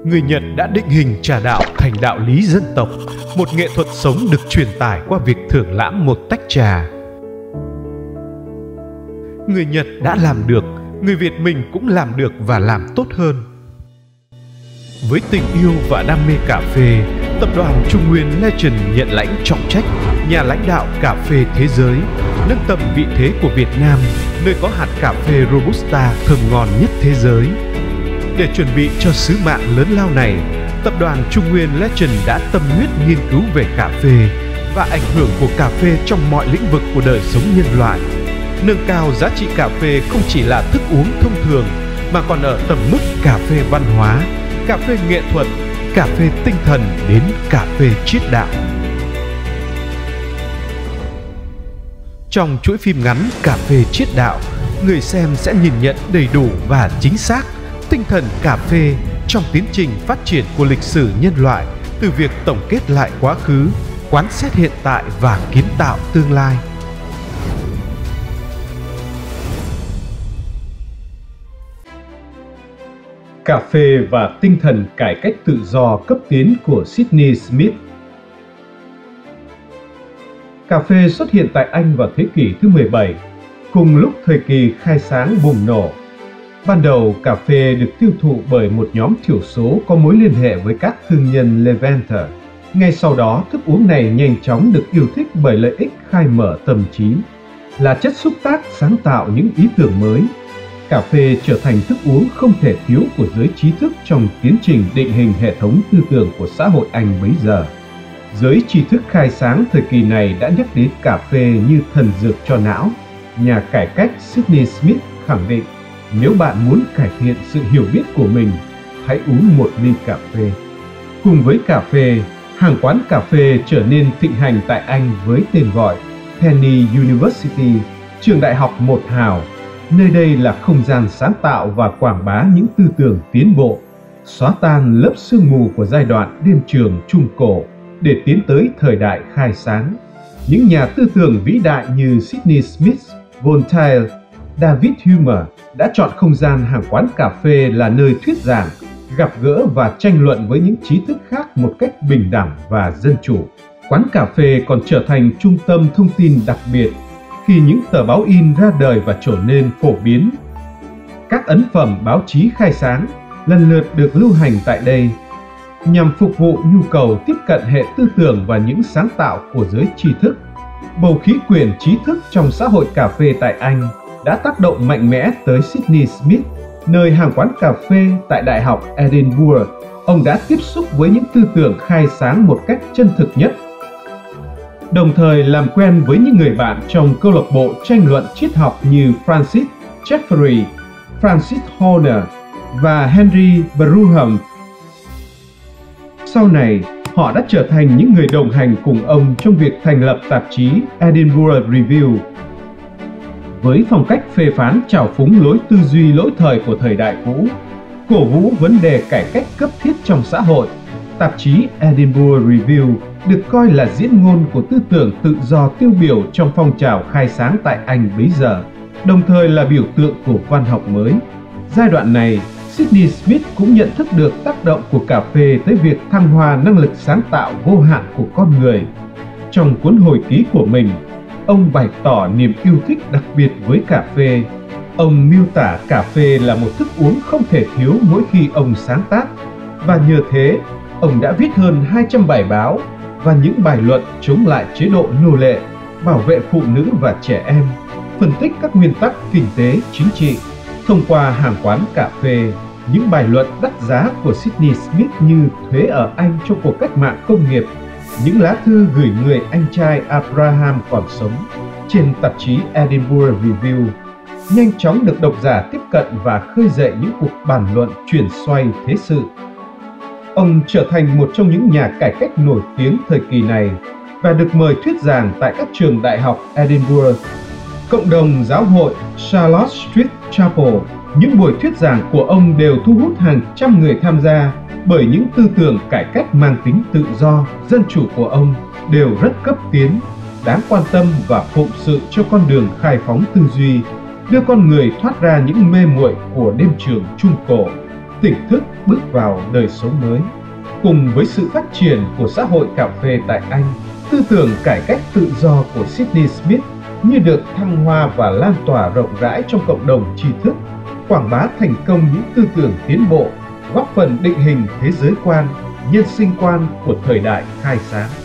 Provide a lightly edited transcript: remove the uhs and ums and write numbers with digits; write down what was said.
Người Nhật đã định hình trà đạo thành đạo lý dân tộc, một nghệ thuật sống được truyền tải qua việc thưởng lãm một tách trà. Người Nhật đã làm được, người Việt mình cũng làm được và làm tốt hơn. Với tình yêu và đam mê cà phê, tập đoàn Trung Nguyên Legend nhận lãnh trọng trách nhà lãnh đạo cà phê thế giới, nâng tầm vị thế của Việt Nam, nơi có hạt cà phê Robusta thơm ngon nhất thế giới. Để chuẩn bị cho sứ mạng lớn lao này, tập đoàn Trung Nguyên Legend đã tâm huyết nghiên cứu về cà phê và ảnh hưởng của cà phê trong mọi lĩnh vực của đời sống nhân loại. Nâng cao giá trị cà phê không chỉ là thức uống thông thường, mà còn ở tầm mức cà phê văn hóa, cà phê nghệ thuật, cà phê tinh thần đến cà phê triết đạo. Trong chuỗi phim ngắn Cà phê triết đạo, người xem sẽ nhìn nhận đầy đủ và chính xác tinh thần cà phê trong tiến trình phát triển của lịch sử nhân loại, từ việc tổng kết lại quá khứ, quán xét hiện tại và kiến tạo tương lai. Cà phê và tinh thần cải cách tự do cấp tiến của Sydney Smith. Cà phê xuất hiện tại Anh vào thế kỷ thứ 17, cùng lúc thời kỳ khai sáng bùng nổ. Ban đầu, cà phê được tiêu thụ bởi một nhóm thiểu số có mối liên hệ với các thương nhân Levanter. Ngay sau đó, thức uống này nhanh chóng được yêu thích bởi lợi ích khai mở tâm trí, là chất xúc tác sáng tạo những ý tưởng mới. Cà phê trở thành thức uống không thể thiếu của giới trí thức trong tiến trình định hình hệ thống tư tưởng của xã hội Anh bấy giờ. Giới trí thức khai sáng thời kỳ này đã nhắc đến cà phê như thần dược cho não. Nhà cải cách Sydney Smith khẳng định, nếu bạn muốn cải thiện sự hiểu biết của mình, hãy uống một ly cà phê. Cùng với cà phê, hàng quán cà phê trở nên thịnh hành tại Anh với tên gọi Penny University, trường đại học một hào. Nơi đây là không gian sáng tạo và quảng bá những tư tưởng tiến bộ, xóa tan lớp sương mù của giai đoạn đêm trường Trung Cổ để tiến tới thời đại khai sáng. Những nhà tư tưởng vĩ đại như Sydney Smith, Voltaire, David Hume đã chọn không gian hàng quán cà phê là nơi thuyết giảng, gặp gỡ và tranh luận với những trí thức khác một cách bình đẳng và dân chủ. Quán cà phê còn trở thành trung tâm thông tin đặc biệt khi những tờ báo in ra đời và trở nên phổ biến. Các ấn phẩm báo chí khai sáng lần lượt được lưu hành tại đây nhằm phục vụ nhu cầu tiếp cận hệ tư tưởng và những sáng tạo của giới tri thức. Bầu khí quyển trí thức trong xã hội cà phê tại Anh đã tác động mạnh mẽ tới Sydney Smith, nơi hàng quán cà phê tại Đại học Edinburgh. Ông đã tiếp xúc với những tư tưởng khai sáng một cách chân thực nhất, đồng thời làm quen với những người bạn trong câu lạc bộ tranh luận triết học như Francis Jeffery, Francis Horner và Henry Brougham. Sau này, họ đã trở thành những người đồng hành cùng ông trong việc thành lập tạp chí Edinburgh Review. Với phong cách phê phán trào phúng lối tư duy lỗi thời của thời đại cũ, cổ vũ vấn đề cải cách cấp thiết trong xã hội, tạp chí Edinburgh Review được coi là diễn ngôn của tư tưởng tự do tiêu biểu trong phong trào khai sáng tại Anh bấy giờ, đồng thời là biểu tượng của văn học mới. Giai đoạn này, Sydney Smith cũng nhận thức được tác động của cà phê tới việc thăng hoa năng lực sáng tạo vô hạn của con người. Trong cuốn hồi ký của mình, ông bày tỏ niềm yêu thích đặc biệt với cà phê. Ông miêu tả cà phê là một thức uống không thể thiếu mỗi khi ông sáng tác, và nhờ thế, ông đã viết hơn 200 bài báo và những bài luận chống lại chế độ nô lệ, bảo vệ phụ nữ và trẻ em, phân tích các nguyên tắc kinh tế, chính trị. Thông qua hàng quán cà phê, những bài luận đắt giá của Sydney Smith như thuế ở Anh trong cuộc cách mạng công nghiệp, những lá thư gửi người anh trai Abraham còn sống trên tạp chí Edinburgh Review, nhanh chóng được độc giả tiếp cận và khơi dậy những cuộc bàn luận chuyển xoay thế sự. Ông trở thành một trong những nhà cải cách nổi tiếng thời kỳ này và được mời thuyết giảng tại các trường đại học Edinburgh. Cộng đồng giáo hội Charlotte Street Chapel, những buổi thuyết giảng của ông đều thu hút hàng trăm người tham gia bởi những tư tưởng cải cách mang tính tự do, dân chủ của ông đều rất cấp tiến, đáng quan tâm và phụng sự cho con đường khai phóng tư duy, đưa con người thoát ra những mê muội của đêm trường Trung Cổ. tỉnh thức bước vào đời sống mới. Cùng với sự phát triển của xã hội cà phê tại Anh, tư tưởng cải cách tự do của Sydney Smith như được thăng hoa và lan tỏa rộng rãi trong cộng đồng tri thức, quảng bá thành công những tư tưởng tiến bộ, góp phần định hình thế giới quan, nhân sinh quan của thời đại khai sáng.